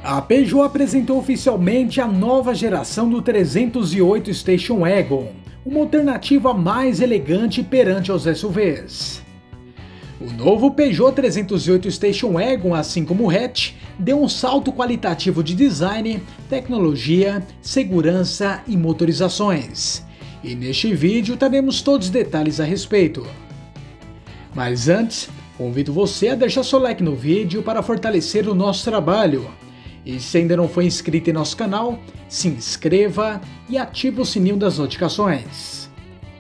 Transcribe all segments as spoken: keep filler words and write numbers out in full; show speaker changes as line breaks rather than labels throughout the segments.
A Peugeot apresentou oficialmente a nova geração do trezentos e oito Station Wagon, uma alternativa mais elegante perante os S U Vs. O novo Peugeot trezentos e oito Station Wagon, assim como o hatch, deu um salto qualitativo de design, tecnologia, segurança e motorizações. E neste vídeo teremos todos os detalhes a respeito. Mas antes, convido você a deixar seu like no vídeo para fortalecer o nosso trabalho. E se ainda não foi inscrito em nosso canal, se inscreva e ative o sininho das notificações.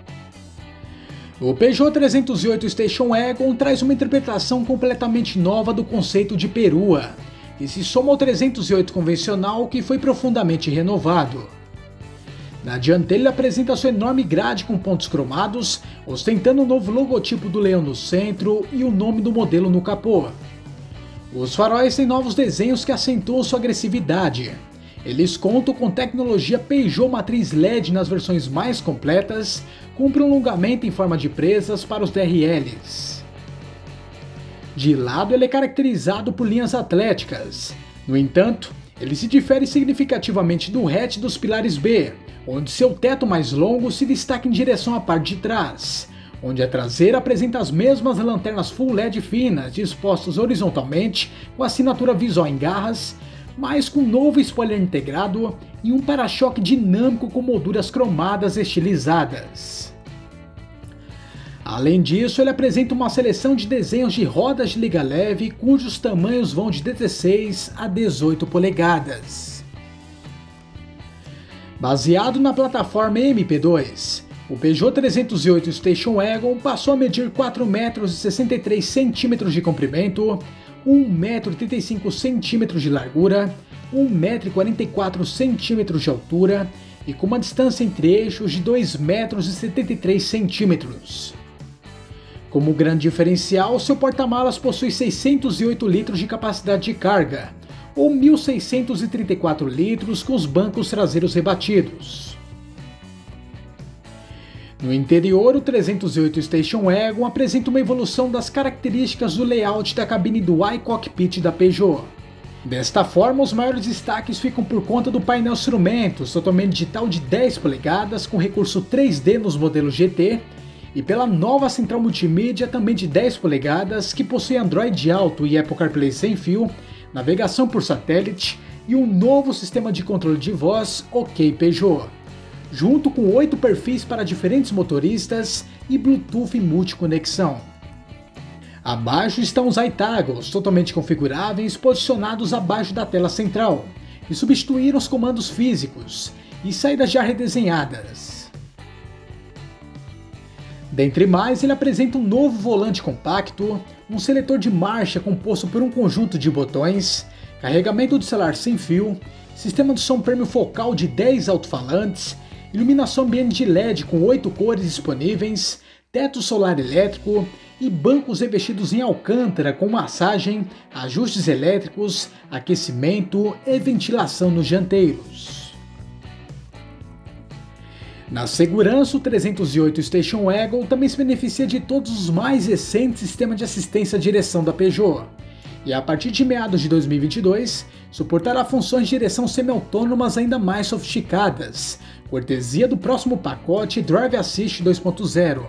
O Peugeot trezentos e oito Station Wagon traz uma interpretação completamente nova do conceito de perua, que se soma ao trezentos e oito convencional, que foi profundamente renovado. Na dianteira ele apresenta sua enorme grade com pontos cromados, ostentando o novo logotipo do leão no centro e o nome do modelo no capô. Os faróis têm novos desenhos que acentuam sua agressividade. Eles contam com tecnologia Peugeot matriz L E D nas versões mais completas, com prolongamento em forma de presas para os D R Ls. De lado ele é caracterizado por linhas atléticas. No entanto, ele se difere significativamente do hatch dos pilares B, onde seu teto mais longo se destaca em direção à parte de trás, onde a traseira apresenta as mesmas lanternas Full L E D finas dispostas horizontalmente com assinatura visual em garras, mas com um novo spoiler integrado e um para-choque dinâmico com molduras cromadas estilizadas. Além disso, ele apresenta uma seleção de desenhos de rodas de liga leve cujos tamanhos vão de dezesseis a dezoito polegadas. Baseado na plataforma M P dois, o Peugeot trezentos e oito Station Wagon passou a medir quatro metros e sessenta e três centímetros de comprimento, um metro e trinta e cinco centímetros de largura, um metro e quarenta e quatro centímetros de altura e com uma distância entre eixos de dois metros e setenta e três centímetros. Como grande diferencial, seu porta-malas possui seiscentos e oito litros de capacidade de carga, ou mil seiscentos e trinta e quatro litros com os bancos traseiros rebatidos. No interior, o trezentos e oito Station Wagon apresenta uma evolução das características do layout da cabine do iCockpit da Peugeot. Desta forma, os maiores destaques ficam por conta do painel instrumentos totalmente digital de dez polegadas com recurso três D nos modelos G T e pela nova central multimídia também de dez polegadas que possui Android Auto e Apple CarPlay sem fio, navegação por satélite e um novo sistema de controle de voz OK Peugeot, junto com oito perfis para diferentes motoristas e Bluetooth multiconexão. Abaixo estão os iToggles, totalmente configuráveis, posicionados abaixo da tela central, que substituíram os comandos físicos e saídas já redesenhadas. Dentre mais, ele apresenta um novo volante compacto, um seletor de marcha composto por um conjunto de botões, carregamento do celular sem fio, sistema de som premium focal de dez alto-falantes, iluminação ambiente de L E D com oito cores disponíveis, teto solar elétrico e bancos revestidos em alcântara com massagem, ajustes elétricos, aquecimento e ventilação nos dianteiros. Na segurança, o trezentos e oito Station Wagon também se beneficia de todos os mais recentes sistemas de assistência à direção da Peugeot, e a partir de meados de dois mil e vinte e dois, suportará funções de direção semi-autônomas ainda mais sofisticadas, cortesia do próximo pacote Drive Assist dois ponto zero.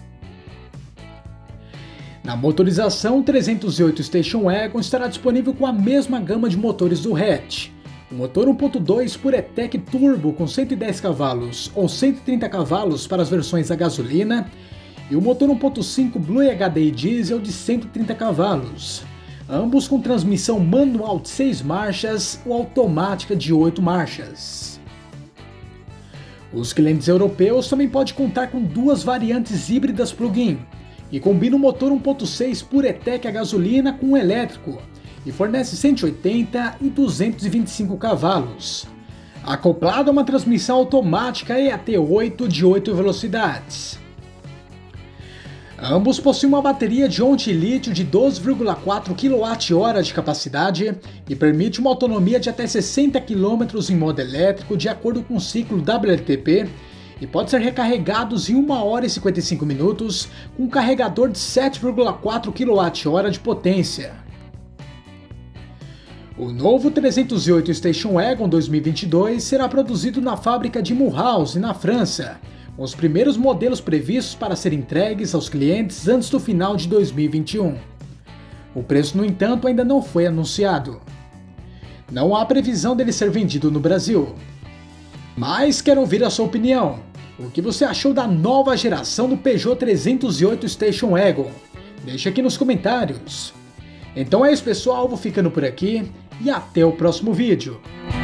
Na motorização, o trezentos e oito Station Wagon estará disponível com a mesma gama de motores do hatch, o motor um ponto dois PureTech Turbo com cento e dez cavalos ou cento e trinta cavalos para as versões a gasolina, e o motor um ponto cinco Blue H D I Diesel de cento e trinta cavalos, ambos com transmissão manual de seis marchas ou automática de oito marchas. Os clientes europeus também podem contar com duas variantes híbridas plug-in, que combinam o motor um ponto seis PureTech a gasolina com o elétrico, e fornece cento e oitenta e duzentos e vinte e cinco cavalos, acoplado a uma transmissão automática E A T oito de oito velocidades. Ambos possuem uma bateria de onze de lítio de doze vírgula quatro quilowatt-hora de capacidade e permite uma autonomia de até sessenta quilômetros em modo elétrico de acordo com o ciclo W L T P e pode ser recarregados em uma hora e cinquenta e cinco minutos com um carregador de sete vírgula quatro quilowatt-hora de potência. O novo trezentos e oito Station Wagon dois mil e vinte e dois será produzido na fábrica de Mulhouse, na França, com os primeiros modelos previstos para serem entregues aos clientes antes do final de dois mil e vinte e um. O preço, no entanto, ainda não foi anunciado. Não há previsão dele ser vendido no Brasil. Mas quero ouvir a sua opinião. O que você achou da nova geração do Peugeot trezentos e oito Station Wagon? Deixe aqui nos comentários. Então é isso, pessoal, vou ficando por aqui e até o próximo vídeo.